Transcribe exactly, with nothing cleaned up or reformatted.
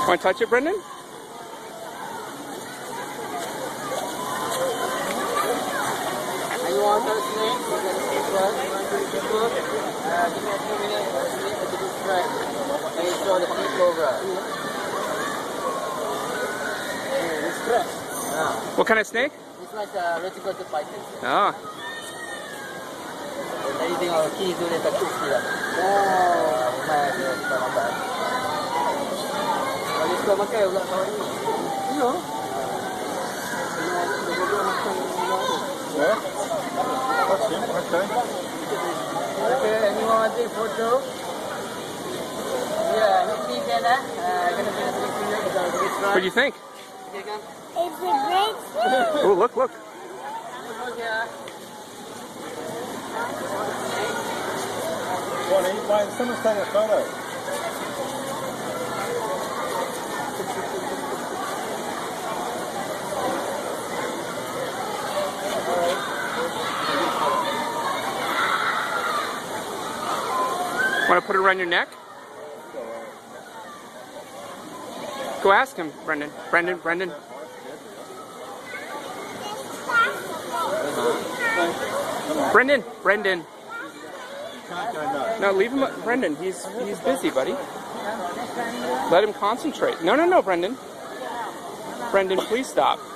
Want to touch it, Brendan? You want to snake? You want to snake first? You want to do the book? Uh, give me a few minutes. I'll see if I can try. And you saw the sea cobra. Yeah, it's fresh. Yeah. What kind of snake? It's like a reticulated python. Ah. Anything our keys do it at two feet. Oh, my God. Alis ko magkayo, wala ka rin. Ano? Yeah? Okay, okay. Okay, anyone want to take a photo? Yeah, look me there, huh? Uh, gonna be a little finger because of this one. What do you think? Okay, come. It's a great snake. Oh, look, look. What are you buying? Someone's taking a photo. Want to put it around your neck? Go ask him, Brendan. Brendan, Brendan. Brendan, Brendan. No, leave him, Brendan. He's he's busy, buddy. Let him concentrate. No, no, no, Brendan. Brendan, please stop.